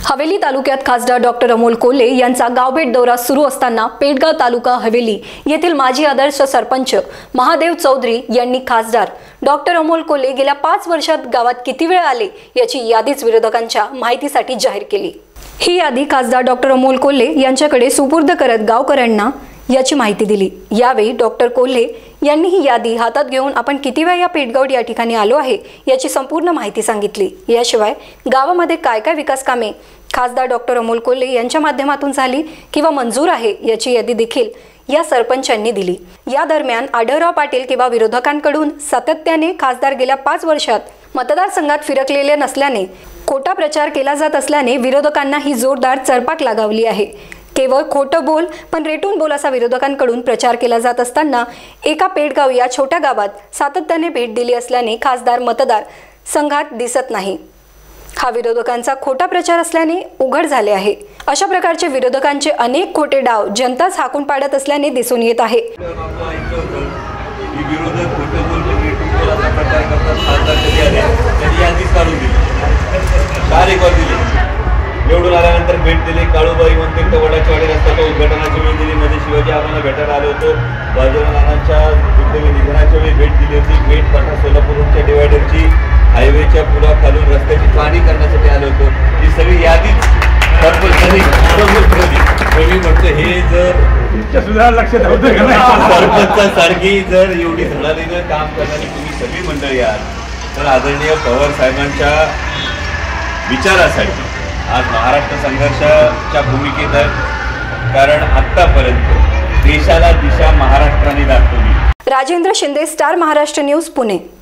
हवेली तालुक्यात खासदार डॉक्टर अमोल कोल्हे यांचा गावभेट दौरा सुरू असताना पेडगाव तालुका हवेली येथील माजी आदर्श सरपंच महादेव चौधरी यांनी खासदार डॉक्टर अमोल कोल्हे गेल्या 5 वर्षात गावात किती वेळ आले याची यादीच विरोधकांच्या माहितीसाठी जाहीर केली। ही यादी खासदार डॉक्टर अमोल कोल्हे यांच्याकडे सुपूर्द करत गावकऱ्यांना याची माहिती दिली। यावेळी डॉक्टर कोल्हे यांनी ही यादी हातात घेऊन आपण किती वेळा या पेडगाव या ठिकाणी आलो आहे याची संपूर्ण माहिती सांगितली। याशिवाय गावामध्ये काय काय विकास कामे खासदार डॉक्टर अमोल कोल्हे यांच्या माध्यमातून झाली किंवा मंजूर आहे याची यादी देखील या सरपंचांनी दिली। या दरम्यान आढळराव पाटील किंवा विरोधकांकडून सातत्याने खासदार गेल्या 5 वर्षात मतदारसंघात फिरकलेले नसल्याने खोटा प्रचार केला जात असल्याने विरोधकांना ही जोरदार चरपाक लगावली आहे। केवळ खोटं बोल पण रेटून बोल असा विरोधकांकडून प्रचार केला जात असताना एका पेडगाव या छोट्या गावात सातत्याने भेट दिली असल्याने खासदार मतदार संघात दिसत नाही। हा विरोधकांचा खोटा प्रचार असल्याने उघड झाले आहे। अशा प्रकारचे विरोधकांचे अनेक खोटे डाव जनताच हाकून पाडत असल्याने दिसून येत आहे। निवडून आल्यानंतर भेट दिली, काळूबाई मंदिर तर वडाच्या वाडी रस्त्याच्या उद्घाटनाची वेळ दिली, मध्ये शिवाजी आम्हाला भेटायला आलो होतो, बाजूनानांच्या निधनाच्या वेळी भेट दिली होती, भेट पाठा सोलापूरच्या डिवायडरची हायवेच्या पुला खालून रस्त्याची पाहणी करण्यासाठी आलो होतो। ही सगळी यादीच मी म्हणतो हे जर सुद्धा लक्षात होतं सरपंचासारखी जर एवढी धडाडीनं काम करणारी तुम्ही सगळी मंडळी आहात तर आदरणीय पवार साहेबांच्या विचारासाठी आज महाराष्ट्र संघर्षाच्या भूमिकेत आहे। कारण आतापर्यंत देशाला दिशा महाराष्ट्राने दाखवली। Rajendra Shinde, star Maharashtra news, Pune.